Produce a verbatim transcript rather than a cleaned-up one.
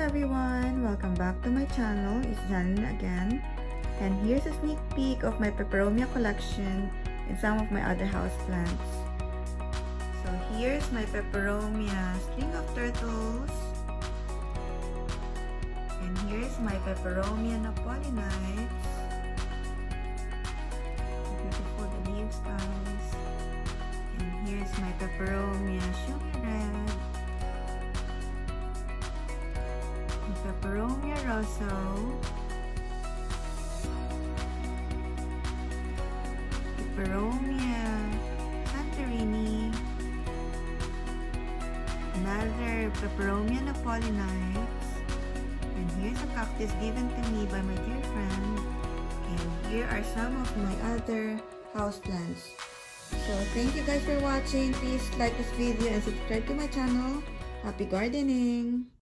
everyone! Welcome back to my channel. It's Janelyn again. And here's a sneak peek of my Peperomia collection and some of my other houseplants. So here's my Peperomia string of turtles. And here's my Peperomia Napolinites. Beautiful the leaves, guys. And here's my Peperomia Sugar Red. Peperomia Rosso, Peperomia Santorini, another Peperomia Napolinites, and here's a cactus given to me by my dear friend, and here are some of my other houseplants. So thank you guys for watching. Please like this video and subscribe to my channel. Happy gardening!